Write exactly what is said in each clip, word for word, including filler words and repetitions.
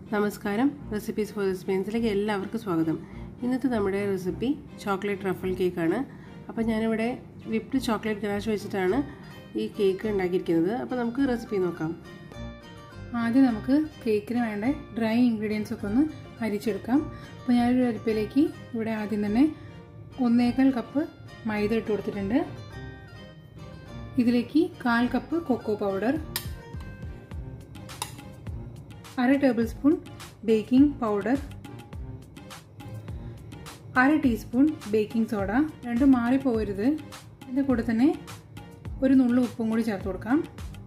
നമസ്കാരം, recipes four സ്പെയിൻസിലേക്ക് എല്ലാവർക്കും സ്വാഗതം. ഇന്നത്തെ നമ്മുടെ റെസിപ്പി ചോക്ലേറ്റ് റഫിൾ കേക്കാണ്. അപ്പോൾ ഞാനിവിടെ വിപ്ഡ് ചോക്ലേറ്റ് ഗനാഷ് വെച്ചിട്ടാണ് ഈ കേക്ക് ഉണ്ടാക്കിയിരിക്കുന്നത്. അപ്പോൾ നമുക്ക് റെസിപ്പി നോക്കാം. ആദ്യം നമുക്ക് കേക്കിന് വേണ്ട ഡ്രൈ ഇൻഗ്രീഡിയൻസ് ഒക്കെ ഒന്ന് അരിച്ചെടുക്കാം. അപ്പോൾ ഞാനൊരു അരിപ്പയിലേക്ക് ഇവിടെ ആദ്യം തന്നെ ഒന്നേകാൽ കപ്പ് മൈദ ഇട്ട് കൊടുത്തിട്ടുണ്ട്. ഇതിലേക്ക് കാൽ കപ്പ് കൊക്കോ പൗഡർ, അര ടേബിൾ സ്പൂൺ ബേക്കിംഗ് പൗഡർ, അര ടീസ്പൂൺ ബേക്കിംഗ് സോഡ, രണ്ടും മാറിപ്പോകരുത്. ഇതിൻ്റെ കൂടെ തന്നെ ഒരു നുള്ളു ഉപ്പും കൂടി ചേർത്ത് കൊടുക്കാം.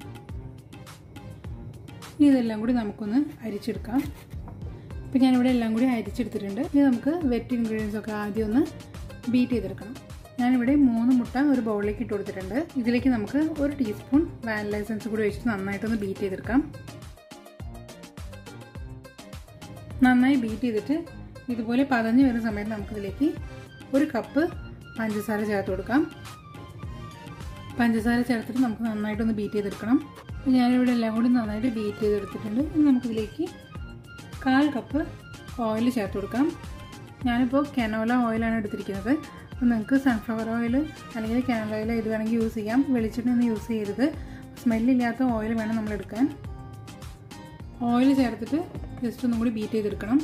ഇനി ഇതെല്ലാം കൂടി നമുക്കൊന്ന് അരിച്ചെടുക്കാം. ഇപ്പം ഞാനിവിടെ എല്ലാം കൂടി അരിച്ചെടുത്തിട്ടുണ്ട്. ഇനി നമുക്ക് വെറ്റ് ഇൻഗ്രീഡിയൻസ് ഒക്കെ ആദ്യം ഒന്ന് ബീറ്റ് ചെയ്തെടുക്കണം. ഞാനിവിടെ മൂന്ന് മുട്ട ഒരു ബൗളിലേക്ക് ഇട്ട് കൊടുത്തിട്ടുണ്ട്. ഇതിലേക്ക് നമുക്ക് ഒരു ടീസ്പൂൺ വാനില എസൻസ് കൂടി വെച്ചിട്ട് നന്നായിട്ടൊന്ന് ബീറ്റ് ചെയ്തെടുക്കാം. നന്നായി ബീറ്റ് ചെയ്തിട്ട് ഇതുപോലെ പതഞ്ഞ് വരുന്ന സമയത്ത് നമുക്കിതിലേക്ക് ഒരു കപ്പ് പഞ്ചസാര ചേർത്ത് കൊടുക്കാം. പഞ്ചസാര ചേർത്തിട്ട് നമുക്ക് നന്നായിട്ടൊന്ന് ബീറ്റ് ചെയ്തെടുക്കണം. ഞാനിവിടെ എല്ലാം കൂടി നന്നായിട്ട് ബീറ്റ് ചെയ്തെടുത്തിട്ടുണ്ട്. ഇനി നമുക്കിതിലേക്ക് കാൽ കപ്പ് ഓയിൽ ചേർത്ത് കൊടുക്കാം. ഞാനിപ്പോൾ കനോല ഓയിലാണ് എടുത്തിരിക്കുന്നത്. അപ്പോൾ നിങ്ങൾക്ക് സൺഫ്ലവർ ഓയിൽ അല്ലെങ്കിൽ കനോല ഓയിൽ ഇത് വേണമെങ്കിൽ യൂസ് ചെയ്യാം. വെളിച്ചെണ്ണ യൂസ് ചെയ്യരുത്. സ്മെല്ലില്ലാത്ത ഓയിൽ വേണം നമ്മൾ എടുക്കാൻ. ഓയിൽ ചേർത്തിട്ട് ജസ്റ്റ് ഒന്നും കൂടി ബീറ്റ് ചെയ്തെടുക്കണം.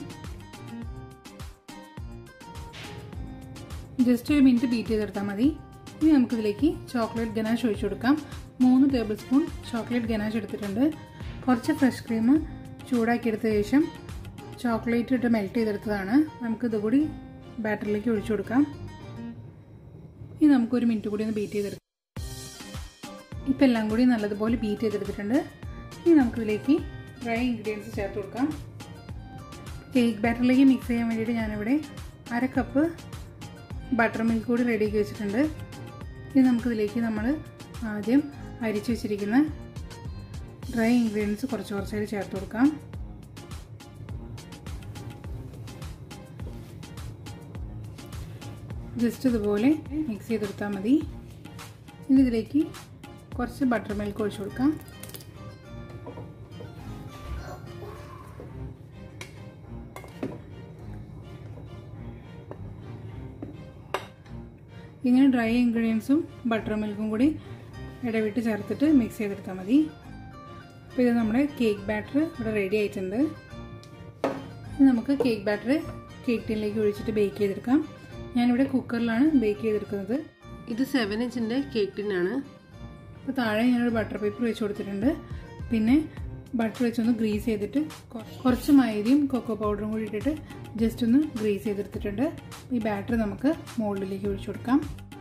ജസ്റ്റ് ഒരു മിനിറ്റ് ബീറ്റ് ചെയ്തെടുത്താൽ മതി. ഇനി നമുക്കിതിലേക്ക് ചോക്ലേറ്റ് ഗനാഷ് ഒഴിച്ചു കൊടുക്കാം. മൂന്ന് ടേബിൾ സ്പൂൺ ചോക്ലേറ്റ് ഗനാഷ് എടുത്തിട്ടുണ്ട്. കുറച്ച് ഫ്രഷ് ക്രീം ചൂടാക്കിയെടുത്ത ശേഷം ചോക്ലേറ്റ് ഇട്ട് മെൽറ്റ് ചെയ്തെടുത്തതാണ്. നമുക്കിത് കൂടി ബാറ്ററിലേക്ക് ഒഴിച്ചു കൊടുക്കാം. ഇനി നമുക്കൊരു മിനിറ്റ് കൂടി ഒന്ന് ബീറ്റ് ചെയ്തെടുക്കാം. ഇപ്പം എല്ലാം കൂടി നല്ലതുപോലെ ബീറ്റ് ചെയ്തെടുത്തിട്ടുണ്ട്. ഇനി നമുക്കിതിലേക്ക് ഡ്രൈ ഇൻഗ്രീഡിയൻസ് ചേർത്ത് കൊടുക്കാം. കേക്ക് ബാറ്ററിലേക്ക് മിക്സ് ചെയ്യാൻ വേണ്ടിയിട്ട് ഞാനിവിടെ അര കപ്പ് ബട്ടർ മിൽക്ക് കൂടി റെഡിയാക്കി വെച്ചിട്ടുണ്ട്. ഇനി നമുക്കിതിലേക്ക് നമ്മൾ ആദ്യം അരിച്ചു വെച്ചിരിക്കുന്ന ഡ്രൈ ഇൻഗ്രീഡിയൻസ് കുറച്ച് കുറച്ചായിട്ട് ചേർത്ത് കൊടുക്കാം. ജസ്റ്റ് ഇതുപോലെ മിക്സ് ചെയ്തെടുത്താൽ മതി. ഇനി ഇതിലേക്ക് കുറച്ച് ബട്ടർ മിൽക്ക് ഒഴിച്ചു കൊടുക്കാം. ഇങ്ങനെ ഡ്രൈ ഇൻഗ്രീഡിയൻസും ബട്ടർ മിൽക്കും കൂടി ഇടവിട്ട് ചേർത്തിട്ട് മിക്സ് ചെയ്തെടുത്താൽ മതി. അപ്പോൾ ഇത് നമ്മുടെ കേക്ക് ബാറ്റർ ഇവിടെ റെഡി ആയിട്ടുണ്ട്. ഇനി നമുക്ക് കേക്ക് ബാറ്റർ കേക്ക് ടിന്നിലേക്ക് ഒഴിച്ചിട്ട് ബേക്ക് ചെയ്തെടുക്കാം. ഞാനിവിടെ കുക്കറിലാണ് ബേക്ക് ചെയ്തെടുക്കുന്നത്. ഇത് സെവൻ ഇഞ്ചിൻ്റെ കേക്ക് ടിന്നാണ്. അപ്പോൾ താഴെ ഞാനൊരു ബട്ടർ പേപ്പർ വെച്ച് കൊടുത്തിട്ടുണ്ട്. പിന്നെ ബട്ടർ വെച്ചൊന്ന് ഗ്രീസ് ചെയ്തിട്ട് കുറച്ച് മൈദയും കൊക്കോ പൗഡറും കൂടി ഇട്ടിട്ട് ജസ്റ്റ് ഒന്ന് ഗ്രീസ് ചെയ്തെടുത്തിട്ടുണ്ട്. ഈ ബാറ്റർ നമുക്ക് മോൾഡിലേക്ക് ഒഴിച്ചു കൊടുക്കാം.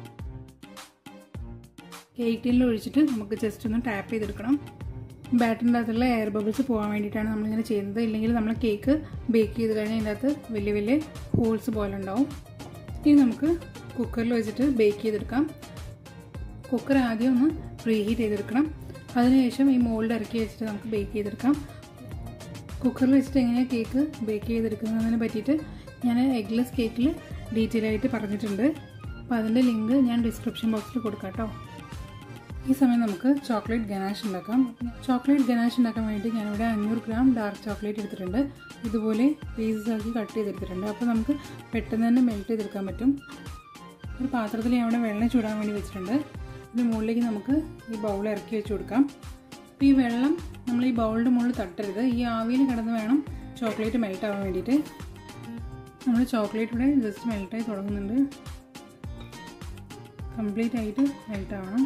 കേക്ക് ടിന്നിൽ ഒഴിച്ചിട്ട് നമുക്ക് ജസ്റ്റ് ഒന്ന് ടാപ്പ് ചെയ്തെടുക്കണം. ബാറ്ററിൻ്റെ അകത്തുള്ള എയർ ബബിൾസ് പോകാൻ വേണ്ടിയിട്ടാണ് നമ്മളിങ്ങനെ ചെയ്യുന്നത്. ഇല്ലെങ്കിൽ നമ്മൾ കേക്ക് ബേക്ക് ചെയ്ത് കഴിഞ്ഞാൽ ഇതിൻ്റെ അകത്ത് വലിയ വലിയ ഹോൾസ് പോലെ ഉണ്ടാവും. ഇനി നമുക്ക് കുക്കറിൽ വെച്ചിട്ട് ബേക്ക് ചെയ്തെടുക്കാം. കുക്കർ ആദ്യം ഒന്ന് പ്രീ ഹീറ്റ് ചെയ്തെടുക്കണം. അതിനുശേഷം ഈ മോൾഡ് ഇറക്കി വെച്ചിട്ട് നമുക്ക് ബേക്ക് ചെയ്തെടുക്കാം. കുക്കറിൽ വെച്ചിട്ട് എങ്ങനെയാണ് കേക്ക് ബേക്ക് ചെയ്തെടുക്കുന്നതിനെ പറ്റിയിട്ട് ഞാൻ എഗ്ലെസ് കേക്കിൽ ഡീറ്റെയിൽ ആയിട്ട് പറഞ്ഞിട്ടുണ്ട്. അപ്പോൾ അതിൻ്റെ ലിങ്ക് ഞാൻ ഡിസ്ക്രിപ്ഷൻ ബോക്സിൽ കൊടുക്കാം കേട്ടോ. ഈ സമയം നമുക്ക് ചോക്ലേറ്റ് ഗനാഷ് ഉണ്ടാക്കാം. ചോക്ലേറ്റ് ഗനാഷ് ഉണ്ടാക്കാൻ വേണ്ടി ഞാനിവിടെ അഞ്ഞൂറ് ഗ്രാം ഡാർക്ക് ചോക്ലേറ്റ് എടുത്തിട്ടുണ്ട്. ഇതുപോലെ പീസസ് ആക്കി കട്ട് ചെയ്തെടുത്തിട്ടുണ്ട്. അപ്പോൾ നമുക്ക് പെട്ടെന്ന് തന്നെ മെൽറ്റ് ചെയ്തെടുക്കാൻ പറ്റും. ഒരു പാത്രത്തിൽ ഞാൻ ഇവിടെ വെള്ളം ചൂടാൻ വേണ്ടി വെച്ചിട്ടുണ്ട്. ഇതിന് മുകളിലേക്ക് നമുക്ക് ഈ ബൗൾ ഇറക്കി വെച്ച് കൊടുക്കാം. അപ്പോൾ ഈ വെള്ളം നമ്മൾ ഈ ബൗളിൻ്റെ മുകളിൽ തട്ടരുത്. ഈ ആവിയിൽ കിടന്ന് വേണം ചോക്ലേറ്റ് മെൽറ്റ് ആവാൻ വേണ്ടിയിട്ട്. നമ്മൾ ചോക്ലേറ്റ് ഇവിടെ ജസ്റ്റ് മെൽറ്റായി തുടങ്ങുന്നുണ്ട്. കംപ്ലീറ്റ് ആയിട്ട് മെൽറ്റ് ആവണം.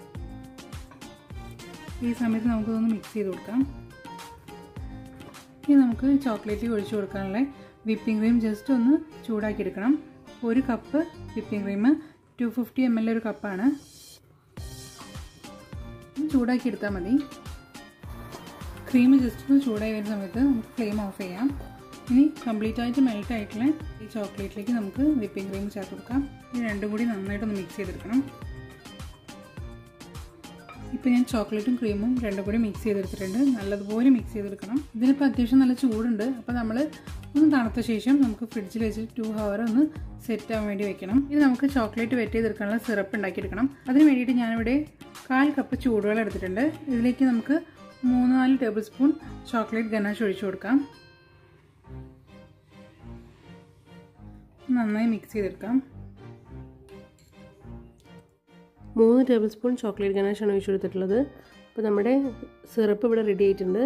ഈ സമയത്ത് നമുക്കിതൊന്ന് മിക്സ് ചെയ്ത് കൊടുക്കാം. ഇനി നമുക്ക് ചോക്ലേറ്റ് ഒഴിച്ചു കൊടുക്കാനുള്ള വിപ്പിംഗ് ക്രീം ജസ്റ്റ് ഒന്ന് ചൂടാക്കിയെടുക്കണം. ഒരു cup whipping cream two fifty M L ഒരു കപ്പാണ്. ചൂടാക്കി എടുത്താൽ മതി. ക്രീം ജസ്റ്റ് ഒന്ന് ചൂടായി വരുന്ന സമയത്ത് നമുക്ക് ഫ്ലെയിം ഓഫ് ചെയ്യാം. ഇനി കംപ്ലീറ്റ് ആയിട്ട് മെൽറ്റ് ആയിട്ടുള്ള ഈ ചോക്ലേറ്റിലേക്ക് നമുക്ക് വിപ്പിംഗ് ക്രീം ചേർത്ത് കൊടുക്കാം. ഈ രണ്ടും കൂടി നന്നായിട്ടൊന്ന് മിക്സ് ചെയ്തെടുക്കണം. ഇപ്പോൾ ഞാൻ ചോക്ലേറ്റും ക്രീമും രണ്ടും കൂടി മിക്സ് ചെയ്തെടുത്തിട്ടുണ്ട്. നല്ലതുപോലെ മിക്സ് ചെയ്തെടുക്കണം. ഇതിനിപ്പോൾ അത്യാവശ്യം നല്ല ചൂടുണ്ട്. അപ്പോൾ നമ്മൾ ഒന്ന് തണുത്ത ശേഷം നമുക്ക് ഫ്രിഡ്ജിൽ വെച്ചിട്ട് ടു ഹവർ ഒന്ന് സെറ്റ് ആവാൻ വേണ്ടി വെക്കണം. ഇത് നമുക്ക് ചോക്ലേറ്റ് വെറ്റ് ചെയ്തെടുക്കാനുള്ള സിറപ്പ് ഉണ്ടാക്കിയെടുക്കണം. അതിന് വേണ്ടിയിട്ട് ഞാനിവിടെ കാൽ കപ്പ് ചൂടുവെള്ളം എടുത്തിട്ടുണ്ട്. ഇതിലേക്ക് നമുക്ക് മൂന്ന് നാല് ടേബിൾ സ്പൂൺ ചോക്ലേറ്റ് ഗനാഷ് ഒഴിച്ചു കൊടുക്കാം. നന്നായി മിക്സ് ചെയ്തെടുക്കാം. മൂന്ന് ടേബിൾ സ്പൂൺ ചോക്ലേറ്റ് ഗനാഷാണ് ഒഴിച്ചു കൊടുത്തിട്ടുള്ളത്. അപ്പോൾ നമ്മുടെ സിറപ്പ് ഇവിടെ റെഡി ആയിട്ടുണ്ട്.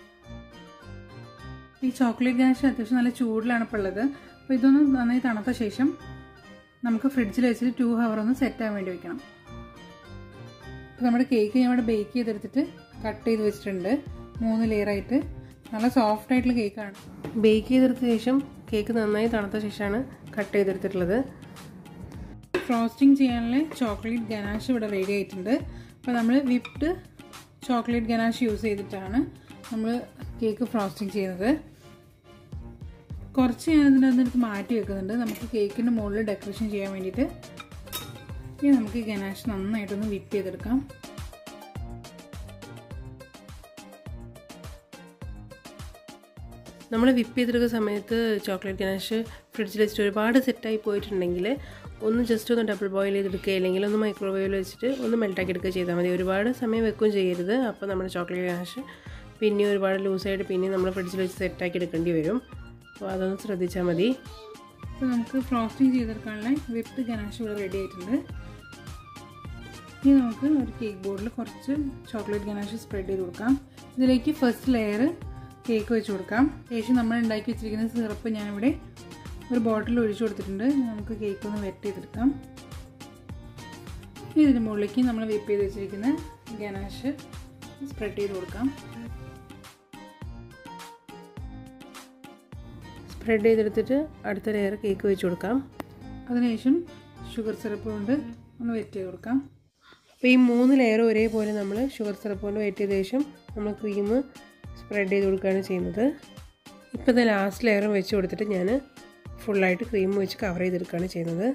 ഈ ചോക്ലേറ്റ് ഗനാഷ് അത്യാവശ്യം നല്ല ചൂടിലാണ് ഇപ്പോൾ ഉള്ളത്. അപ്പോൾ ഇതൊന്ന് നന്നായി തണുത്ത ശേഷം നമുക്ക് ഫ്രിഡ്ജിൽ വെച്ചിട്ട് ടു ഹവർ ഒന്ന് സെറ്റ് ആവാൻ വേണ്ടി വെക്കണം. അപ്പോൾ നമ്മുടെ കേക്ക് ഞാൻ ഇവിടെ ബേക്ക് ചെയ്തെടുത്തിട്ട് കട്ട് ചെയ്ത് വെച്ചിട്ടുണ്ട് മൂന്ന് ലെയറായിട്ട്. നല്ല സോഫ്റ്റ് ആയിട്ടുള്ള കേക്കാണ്. ബേക്ക് ചെയ്തെടുത്ത ശേഷം കേക്ക് നന്നായി തണുത്ത ശേഷമാണ് കട്ട് ചെയ്തെടുത്തിട്ടുള്ളത്. ഫ്രോസ്റ്റിംഗ് ചെയ്യാനുള്ള ചോക്ലേറ്റ് ഗനാഷ് ഇവിടെ റെഡി ആയിട്ടുണ്ട്. അപ്പോൾ നമ്മൾ വിപ്ഡ് ചോക്ലേറ്റ് ഗനാഷ് യൂസ് ചെയ്തിട്ടാണ് നമ്മൾ കേക്ക് ഫ്രോസ്റ്റിംഗ് ചെയ്യുന്നത്. കുറച്ച് ഞാൻ ഇതിൻ്റെ അതിനടുത്ത് മാറ്റി വെക്കുന്നുണ്ട് നമുക്ക് കേക്കിൻ്റെ മുകളിൽ ഡെക്കറേഷൻ ചെയ്യാൻ വേണ്ടിയിട്ട്. ഇനി നമുക്ക് ഗനാഷ് നന്നായിട്ടൊന്ന് വിപ്പ് ചെയ്തെടുക്കാം. നമ്മൾ വിപ്പ് ചെയ്തെടുക്കുന്ന സമയത്ത് ചോക്ലേറ്റ് ഗനാഷ് ഫ്രിഡ്ജിൽ വെച്ചിട്ട് ഒരുപാട് സെറ്റായി പോയിട്ടുണ്ടെങ്കിൽ ഒന്ന് ജസ്റ്റ് ഒന്ന് ഡബിൾ ബോയിൽ ചെയ്തെടുക്കുക, അല്ലെങ്കിൽ ഒന്ന് മൈക്രോവേവിൽ വെച്ചിട്ട് ഒന്ന് മെൽട്ടാക്കി എടുക്കുക ചെയ്താൽ മതി. ഒരുപാട് സമയം വെക്കുകയും ചെയ്യരുത്. അപ്പോൾ നമ്മുടെ ചോക്ലേറ്റ് ഗനാഷ് പിന്നെ ഒരുപാട് ലൂസായിട്ട് പിന്നെ നമ്മൾ ഫ്രിഡ്ജിൽ വെച്ച് സെറ്റാക്കി എടുക്കേണ്ടി വരും. അപ്പോൾ അതൊന്ന് ശ്രദ്ധിച്ചാൽ മതി. അപ്പോൾ നമുക്ക് ഫ്രോസ്റ്റിംഗ് ചെയ്തെടുക്കാനുള്ള വിപ്ഡ് ഗനാഷ് ഇവിടെ റെഡി ആയിട്ടുണ്ട്. ഇനി നമുക്ക് ഒരു കേക്ക് ബോർഡിൽ കുറച്ച് ചോക്ലേറ്റ് ഗനാഷ് സ്പ്രെഡ് ചെയ്ത് കൊടുക്കാം. ഇതിലേക്ക് ഫസ്റ്റ് ലെയർ കേക്ക് വെച്ച് കൊടുക്കാം. ശേഷം നമ്മൾ ഉണ്ടാക്കി വെച്ചിരിക്കുന്ന സിറപ്പ് ഞാനിവിടെ ഒരു ബോട്ടിൽ ഒഴിച്ചു കൊടുത്തിട്ടുണ്ട്. നമുക്ക് കേക്ക് ഒന്ന് വെറ്റ് ചെയ്തെടുക്കാം. ഇതിന് മുകളിലേക്ക് നമ്മൾ വിപ്പ് ചെയ്ത് വെച്ചിരിക്കുന്ന ഗനാഷ് സ്പ്രെഡ് ചെയ്ത് കൊടുക്കാം. സ്പ്രെഡ് ചെയ്തെടുത്തിട്ട് അടുത്ത ലെയർ കേക്ക് വെച്ച് കൊടുക്കാം. അതിനുശേഷം ഷുഗർ സിറപ്പ് കൊണ്ട് ഒന്ന് വെറ്റ് ചെയ്ത് കൊടുക്കാം. അപ്പോൾ ഈ മൂന്ന് ലെയർ ഒരേപോലെ നമ്മൾ ഷുഗർ സിറപ്പ് കൊണ്ട് വെറ്റ് ചെയ്ത ശേഷം നമ്മൾ ക്രീം സ്പ്രെഡ് ചെയ്ത് കൊടുക്കുകയാണ് ചെയ്യുന്നത്. ഇപ്പോൾ ഇത് ലാസ്റ്റ് ലെയറും വെച്ച് കൊടുത്തിട്ട് ഞാൻ ഫുള്ളായിട്ട് ക്രീം വെച്ച് കവർ ചെയ്തെടുക്കുകയാണ് ചെയ്യുന്നത്.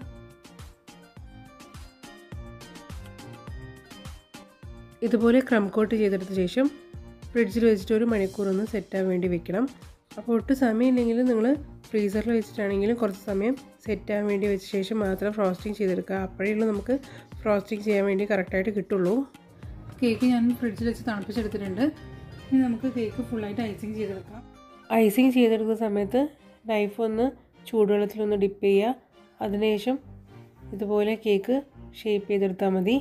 ഇതുപോലെ ക്രം കോട്ട് ചെയ്തെടുത്ത ശേഷം ഫ്രിഡ്ജിൽ വെച്ചിട്ട് ഒരു മണിക്കൂർ ഒന്ന് സെറ്റാൻ വേണ്ടി വെക്കണം. അപ്പോൾ ഒട്ടും സമയമില്ലെങ്കിൽ നിങ്ങൾ ഫ്രീസറിൽ വെച്ചിട്ടാണെങ്കിലും കുറച്ച് സമയം സെറ്റാൻ വേണ്ടി വെച്ച ശേഷം മാത്രം ഫ്രോസ്റ്റിംഗ് ചെയ്തെടുക്കുക. അപ്പോഴേ നമുക്ക് ഫ്രോസ്റ്റിംഗ് ചെയ്യാൻ വേണ്ടി കറക്റ്റായിട്ട് കിട്ടുള്ളൂ. കേക്ക് ഞാൻ ഫ്രിഡ്ജിൽ വെച്ച് തണുപ്പിച്ചെടുത്തിട്ടുണ്ട്. ഇനി നമുക്ക് കേക്ക് ഫുള്ളായിട്ട് ഐസിങ് ചെയ്തെടുക്കാം. ഐസിങ് ചെയ്തെടുക്കുന്ന സമയത്ത് നൈഫ് ഒന്ന് ചൂടുവെള്ളത്തിലൊന്ന് ഡിപ്പ് ചെയ്യുക. അതിനുശേഷം ഇതുപോലെ കേക്ക് ഷേപ്പ് ചെയ്തെടുത്താൽ മതി.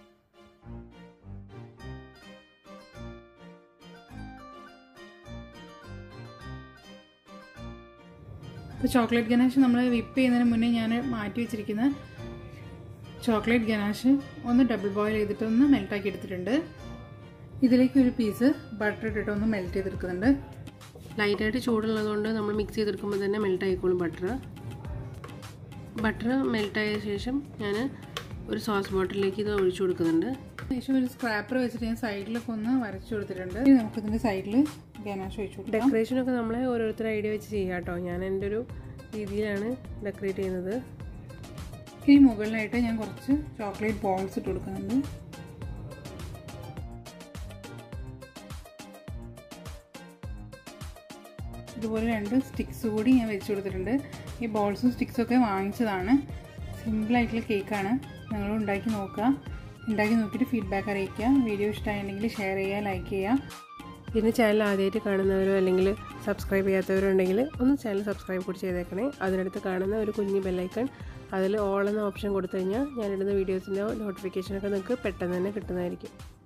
ഇപ്പോൾ ചോക്ലേറ്റ് ഗനാഷ് നമ്മൾ വിപ്പ് ചെയ്യുന്നതിന് മുന്നേ ഞാൻ മാറ്റി വെച്ചിരിക്കുന്ന ചോക്ലേറ്റ് ഗനാഷ് ഒന്ന് ഡബിൾ ബോയിൽ ചെയ്തിട്ട് ഒന്ന് മെൽട്ടാക്കി എടുത്തിട്ടുണ്ട്. ഇതിലേക്ക് ഒരു പീസ് ബട്ടർ ഇട്ടിട്ട് ഒന്ന് മെൽറ്റ് ചെയ്തെടുക്കുന്നുണ്ട്. ലൈറ്റായിട്ട് ചൂടുള്ളതുകൊണ്ട് നമ്മൾ മിക്സ് ചെയ്തെടുക്കുമ്പോൾ തന്നെ മെൽറ്റ് ആയിക്കോളും ബട്ടർ. ബട്ടർ മെൽറ്റായ ശേഷം ഞാൻ ഒരു സോസ് ബോട്ടിലേക്ക് ഇത് ഒഴിച്ചു കൊടുക്കുന്നുണ്ട്. ശേഷം ഒരു സ്ക്രാപ്പർ വെച്ചിട്ട് ഞാൻ സൈഡിലൊക്കെ ഒന്ന് വരച്ചു കൊടുത്തിട്ടുണ്ട്. ഇനി നമുക്കിതിൻ്റെ സൈഡിൽ ഗനാഷ് ഒഴിച്ചു കൊടുക്കാം. ഡെക്കറേഷനൊക്കെ നമ്മളെ ഓരോരുത്തർ ഐഡിയ വെച്ച് ചെയ്യാം കേട്ടോ. ഞാൻ എൻ്റെ ഒരു രീതിയിലാണ് ഡെക്കറേറ്റ് ചെയ്യുന്നത്. ഈ മുകളിലായിട്ട് ഞാൻ കുറച്ച് ചോക്ലേറ്റ് ബോൾസ് ഇട്ട് കൊടുക്കുന്നുണ്ട്. ഇതുപോലെ രണ്ട് സ്റ്റിക്സ് കൂടി ഞാൻ വെച്ച് കൊടുത്തിട്ടുണ്ട്. ഈ ബോൾസും സ്റ്റിക്സൊക്കെ വാങ്ങിച്ചതാണ്. സിമ്പിളായിട്ടുള്ള കേക്കാണ്. നിങ്ങളും ഉണ്ടാക്കി നോക്കുക. ഉണ്ടാക്കി നോക്കിയിട്ട് ഫീഡ്ബാക്ക് അറിയിക്കുക. വീഡിയോ ഇഷ്ടമായിട്ടുണ്ടെങ്കിൽ ഷെയർ ചെയ്യുക, ലൈക്ക് ചെയ്യുക. പിന്നെ ചാനൽ ആദ്യമായിട്ട് കാണുന്നവരോ അല്ലെങ്കിൽ സബ്സ്ക്രൈബ് ചെയ്യാത്തവരോ ഉണ്ടെങ്കിൽ ഒന്ന് ചാനൽ സബ്സ്ക്രൈബ് കൂടി ചെയ്തേക്കണേ. അതിനടുത്ത് കാണുന്ന ഒരു കുഞ്ഞ് ബെല്ലൈക്കൺ, അതിൽ ഓൾ എന്ന ഓപ്ഷൻ കൊടുത്തു കഴിഞ്ഞാൽ ഞാനിടുന്ന വീഡിയോസിൻ്റെ നോട്ടിഫിക്കേഷനൊക്കെ നിങ്ങൾക്ക് പെട്ടെന്ന് തന്നെ കിട്ടുന്നതായിരിക്കും.